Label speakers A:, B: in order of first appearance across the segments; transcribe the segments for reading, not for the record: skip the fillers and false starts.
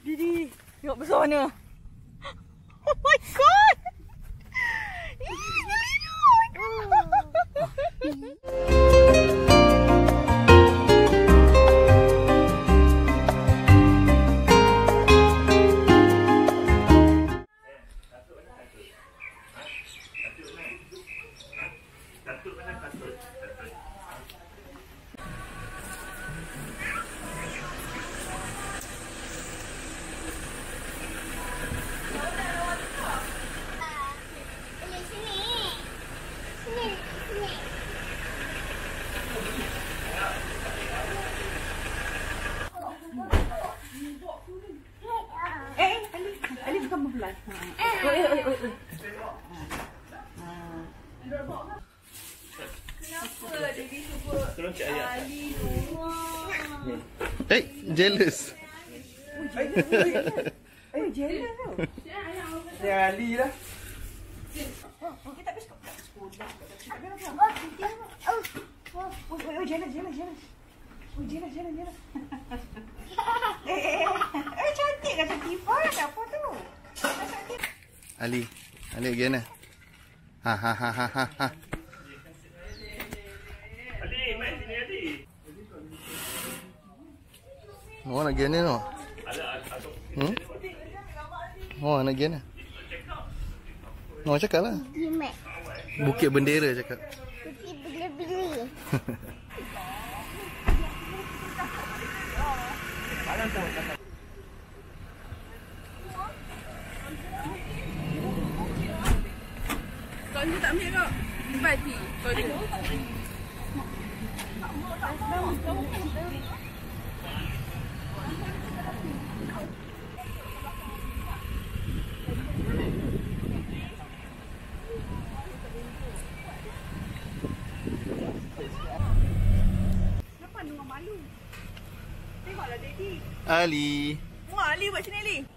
A: Didi, tengok besar mana. Oh my god. Ali bukan membelah. Kenapa Devi sebut Ali semua?
B: Jealous.
A: Jealous tau.
C: Dia Ali lah.
A: Okey, tak habis sekolah. Jealous. Cantik kan Tifa tak apa tu.
B: Ali again lah. Ha.
C: Ali, main sini Ali.
B: Oh, nak again no. Oh, nak again lah. Oh, cakap lah. Bukit Bendera cakap.
D: Bukit Bendera.
A: Kau ni tak ambil kau. Bagi kau ni. Kenapa Noah malu? Tengoklah Daddy.
B: Ali.
A: Wah, Ali buat sini Ali.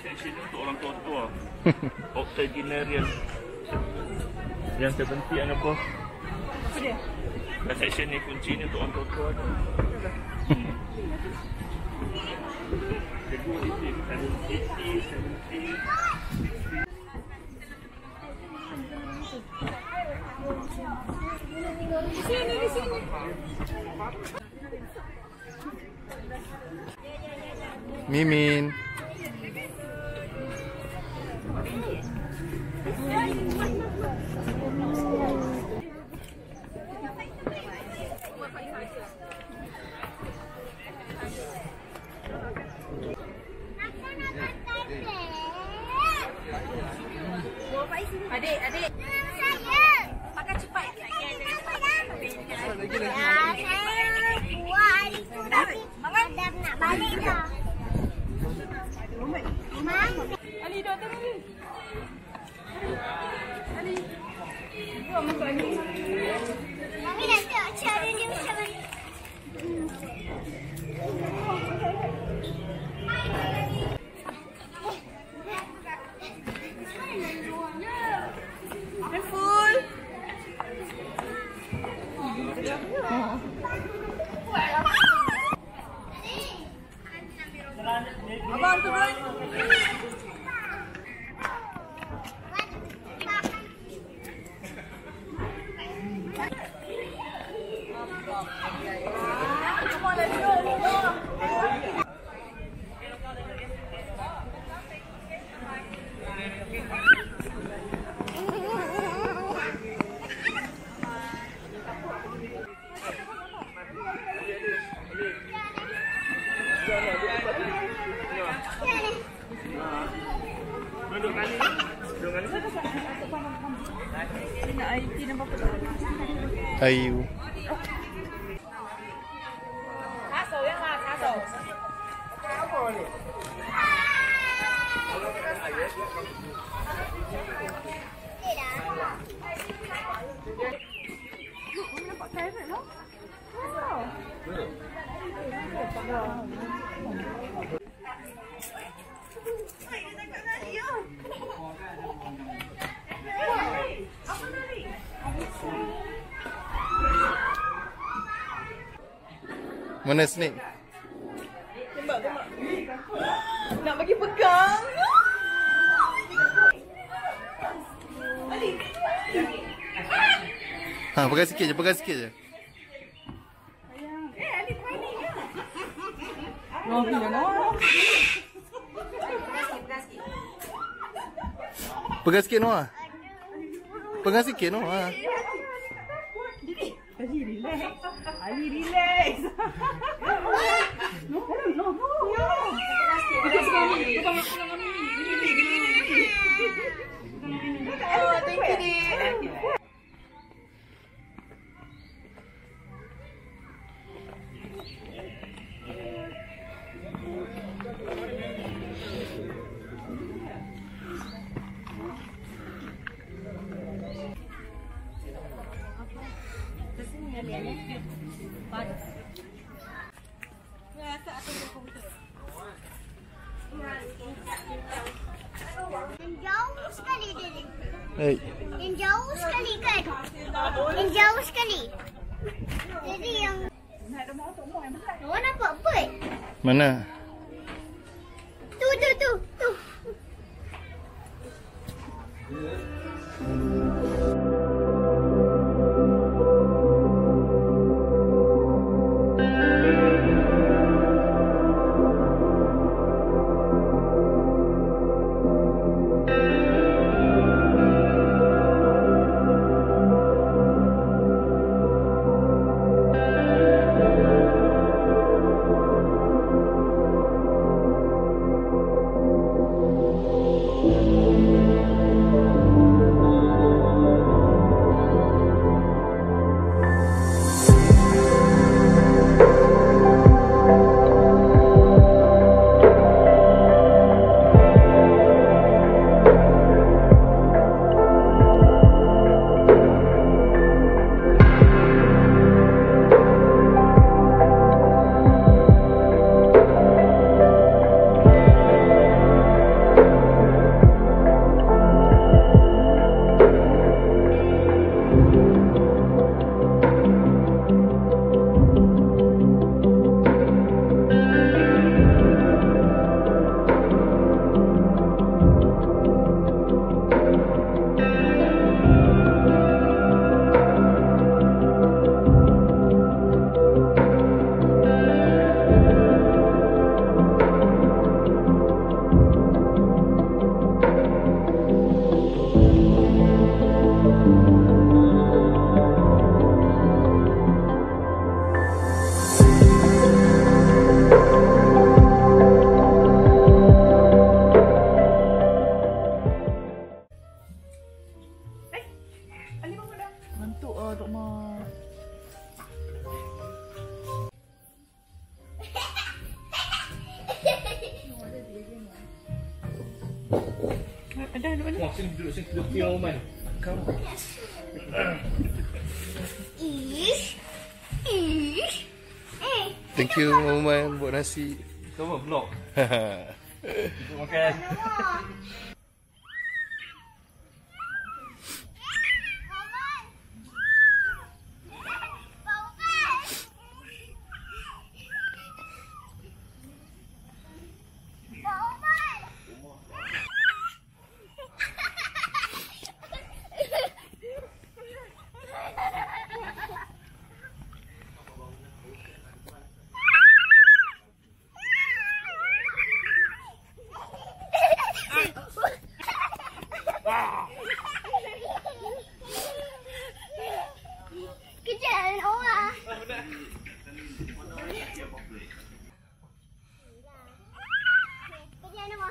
C: section ni untuk orang tua-tua. Octogenarian. Yang terbentik yang apa?
A: Apa dia?
C: Dan section ni kunci ni untuk orang tua-tua tu. Jadi ini kan 80, 70.
A: Di sini.
B: Mimin.
A: Adik.
D: Saya.
A: Makan cepat.
D: Ya, saya buat hari tu tapi dah nak balik dah. Mak.
A: Ali, doktor Ali. Ali. Buat makan ni.
D: Mami nak tengok cara dia macam mana.
A: Careful. Abang turun.
C: Duduk kali ni.
A: Nak IT nampak apa?
B: Ayu.
A: Kasau yang lah, kasau. Nampak carrot lah.
B: Mana snake?
A: Tembak. Nak bagi pegang. Ali.
B: Ha, pegang sikit je.
A: Ali panik ke? No,
B: Pegang sikit Noah. Pegang sikit Noah.
A: Ali relax. No. Oh, thank you, Dik.
D: Yang jauh sekali dia ni.
B: Hey.
D: Yang jauh sekali kan? Yang jauh sekali. Jadi yang Awak nampak bird?
B: Mana?
D: Tu.
A: Ada mana?
C: Wah, sini duduk sini. Duduk dia Oman. Kau.
D: Ish. Ish.
B: Thank you Oman buat nasi.
C: Kau buat vlog. Duduk makan.
D: Kejap orang. Kejap nama.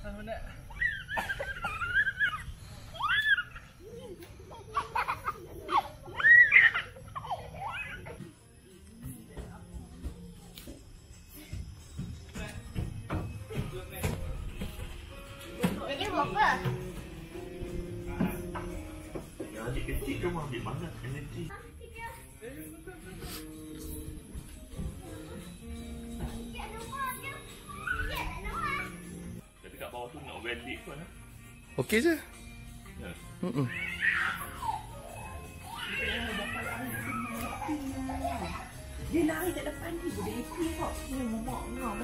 D: Jadi buat apa?
C: Yang adik kecil tu ambil mana energi? Tapi kat bawah tu nak welding pun lah.
B: Okey je.
C: Ya.
A: Dia lari kat depan ni. Dia happy kok. Dia memak ngam.